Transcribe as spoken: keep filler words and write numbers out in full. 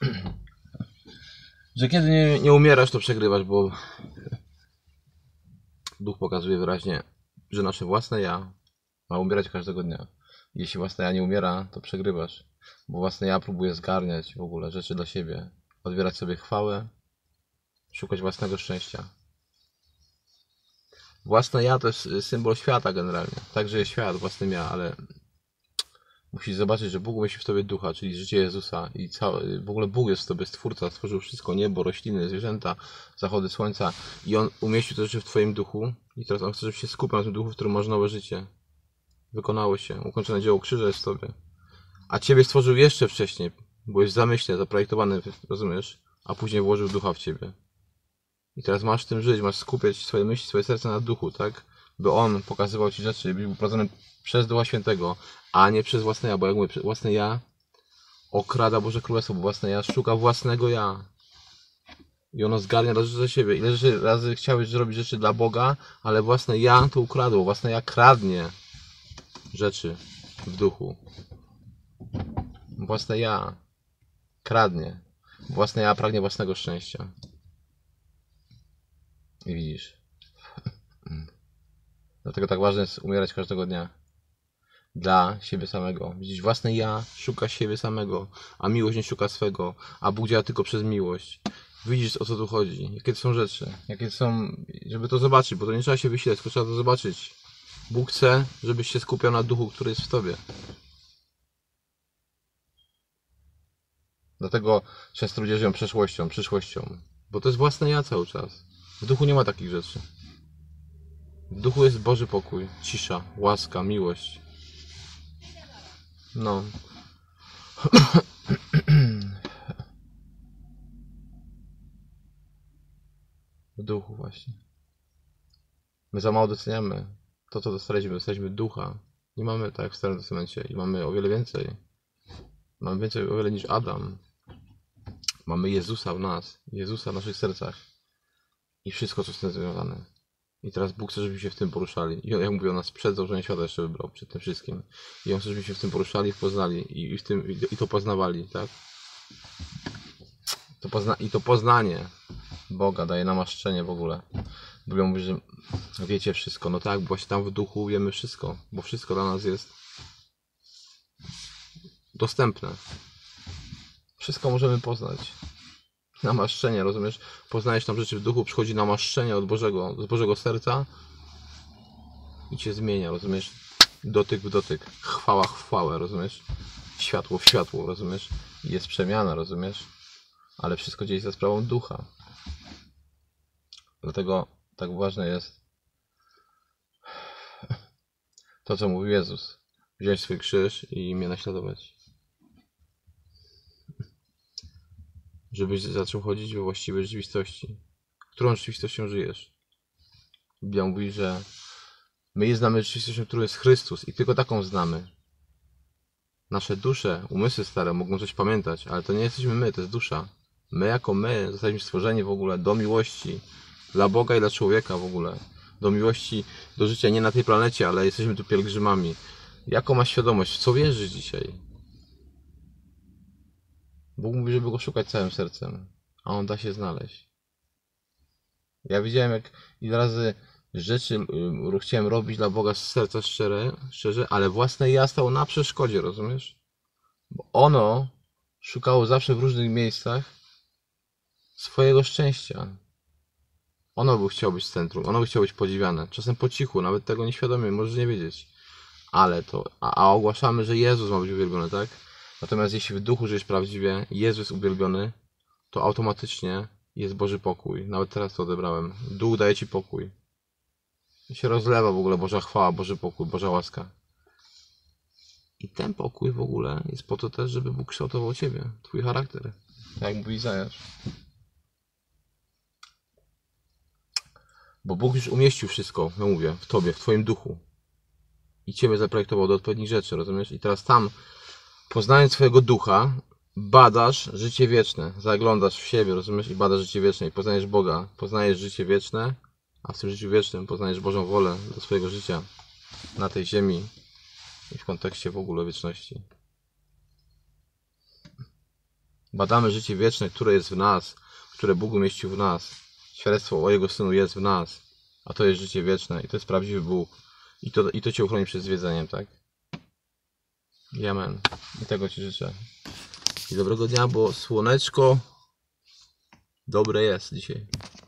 że kiedy nie, nie umierasz, to przegrywasz, bo Duch pokazuje wyraźnie, że nasze własne ja ma umierać każdego dnia. Jeśli własne ja nie umiera, to przegrywasz, bo własne ja próbuje zgarniać w ogóle rzeczy dla siebie, odbierać sobie chwałę, szukać własnego szczęścia. Własne ja to jest symbol świata generalnie. Także jest świat własnym ja, ale musisz zobaczyć, że Bóg umieścił w tobie ducha, czyli życie Jezusa i cały, w ogóle Bóg jest w tobie stwórca, stworzył wszystko, niebo, rośliny, zwierzęta, zachody słońca i On umieścił te rzeczy w twoim duchu i teraz On chce, żebyś się skupiał na tym duchu, w którym masz nowe życie. Wykonało się, ukończone dzieło krzyża jest w tobie. A ciebie stworzył jeszcze wcześniej, byłeś w zamyśle, zaprojektowany, rozumiesz? A później włożył ducha w ciebie. I teraz masz w tym żyć, masz skupiać swoje myśli, swoje serce na duchu, tak? By On pokazywał ci rzeczy, byś był prowadzony przez Ducha Świętego, a nie przez własne ja, bo jak mówię, własne ja okrada Boże Królestwo, bo własne ja szuka własnego ja. I ono zgarnia rzeczy za siebie. Ile razy chciałeś zrobić rzeczy dla Boga, ale własne ja to ukradło, własne ja kradnie rzeczy w duchu. Własne ja kradnie. Własne ja pragnie własnego szczęścia. I widzisz. Dlatego tak ważne jest umierać każdego dnia. Dla siebie samego. Widzisz, własne ja szuka siebie samego, a miłość nie szuka swego, a Bóg działa tylko przez miłość. Widzisz, o co tu chodzi, jakie to są rzeczy, jakie są, żeby to zobaczyć, bo to nie trzeba się wysilać, tylko trzeba to zobaczyć. Bóg chce, żebyś się skupiał na duchu, który jest w tobie. Dlatego często ludzie żyją przeszłością, przyszłością, bo to jest własne ja cały czas. W duchu nie ma takich rzeczy. W duchu jest Boży pokój, cisza, łaska, miłość. No. W duchu właśnie. My za mało doceniamy to, co dostaliśmy. Dostaliśmy ducha. Nie mamy tak jak w Starym Testamencie. I mamy o wiele więcej. Mamy więcej o wiele niż Adam. Mamy Jezusa w nas. Jezusa w naszych sercach. I wszystko, co z tym związane. I teraz Bóg chce, żebyśmy się w tym poruszali. I jak mówię, On nas przed założeniem świata jeszcze wybrał. Przed tym wszystkim. I On chce, żebyśmy się w tym poruszali i poznali. I, w tym, i to poznawali, tak? To pozna, I to poznanie Boga daje namaszczenie w ogóle. Biblia mówi, że wiecie wszystko. No tak, bo właśnie tam w duchu wiemy wszystko. Bo wszystko dla nas jest dostępne. Wszystko możemy poznać. Namaszczenie, rozumiesz? Poznajesz tam rzeczy w duchu, przychodzi namaszczenie od Bożego, z Bożego serca i cię zmienia, rozumiesz? Dotyk w dotyk, chwała w chwałę, rozumiesz? Światło w światło, rozumiesz? I jest przemiana, rozumiesz? Ale wszystko dzieje się za sprawą ducha. Dlatego tak ważne jest to, co mówił Jezus. Wziąć swój krzyż i mnie naśladować. Żebyś zaczął chodzić we właściwej rzeczywistości. Którą rzeczywistością żyjesz? Biblia mówi, że my znamy rzeczywistością, którą jest Chrystus i tylko taką znamy. Nasze dusze, umysły stare mogą coś pamiętać, ale to nie jesteśmy my, to jest dusza. My jako my zostaliśmy stworzeni w ogóle do miłości. Dla Boga i dla człowieka w ogóle. Do miłości, do życia nie na tej planecie, ale jesteśmy tu pielgrzymami. Jaką masz świadomość? W co wierzysz dzisiaj? Bóg mówi, żeby Go szukać całym sercem, a On da się znaleźć. Ja widziałem, jak ile razy rzeczy y, chciałem robić dla Boga z serca szczere, szczerze, ale własne ja stało na przeszkodzie, rozumiesz? Bo ono szukało zawsze w różnych miejscach swojego szczęścia. Ono by chciało być w centrum, ono by chciało być podziwiane. Czasem po cichu, nawet tego nieświadomie, możesz nie wiedzieć. Ale to, a, a ogłaszamy, że Jezus ma być uwielbiony, tak? Natomiast jeśli w duchu żyjesz prawdziwie, Jezus jest uwielbiony, to automatycznie jest Boży pokój. Nawet teraz to odebrałem. Duch daje ci pokój. I się rozlewa w ogóle Boża chwała, Boży pokój, Boża łaska. I ten pokój w ogóle jest po to też, żeby Bóg kształtował ciebie, twój charakter. Tak jak mówi Izajasz. Bo Bóg już umieścił wszystko, ja mówię, w tobie, w twoim duchu. I ciebie zaprojektował do odpowiednich rzeczy, rozumiesz? I teraz tam, poznając swojego ducha, badasz życie wieczne. Zaglądasz w siebie, rozumiesz? I badasz życie wieczne. I poznajesz Boga. Poznajesz życie wieczne, a w tym życiu wiecznym poznajesz Bożą wolę do swojego życia na tej ziemi i w kontekście w ogóle wieczności. Badamy życie wieczne, które jest w nas, które Bóg umieścił w nas. Świadectwo o Jego Synu jest w nas, a to jest życie wieczne i to jest prawdziwy Bóg. I to, i to Cię uchroni przed zwiedzeniem, tak? I amen. I tego Ci życzę. I dobrego dnia, bo słoneczko dobre jest dzisiaj.